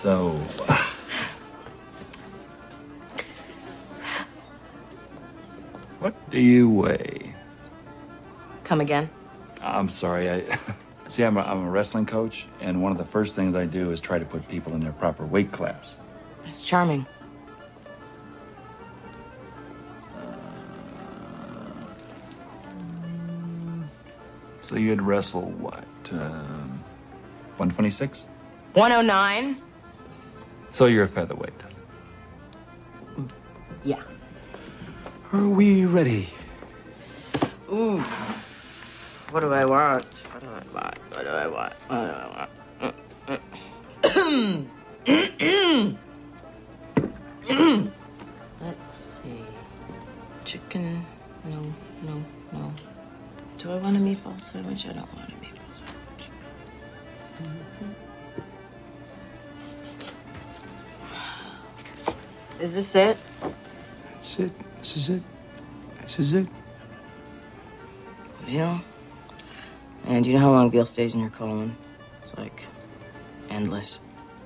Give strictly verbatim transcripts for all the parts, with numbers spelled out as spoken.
So, what do you weigh? Come again? I'm sorry. I see. I'm a, I'm a wrestling coach, and one of the first things I do is try to put people in their proper weight class. That's charming. So you'd wrestle what? Um, one twenty-six? one oh nine? So you're a featherweight. Yeah. Are we ready? Ooh. What do I want? What do I want? What do I want? What do I want? Let's see. Chicken. No, no, no. Do I want a meatball sandwich? I don't want a meatball sandwich. Mm-hmm. Is this it? That's it. This is it. This is it. Veal? And do you know how long veal stays in your colon? It's like endless.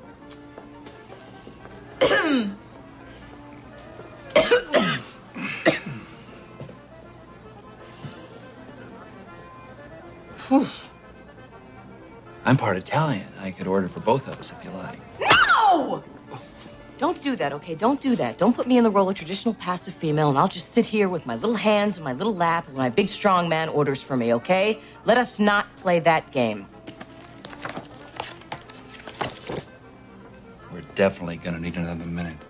I'm part Italian. I could order for both of us if you like. No! Don't do that, okay? Don't do that. Don't put me in the role of traditional passive female, and I'll just sit here with my little hands in my little lap and my big strong man orders for me, okay? Let us not play that game. We're definitely gonna need another minute.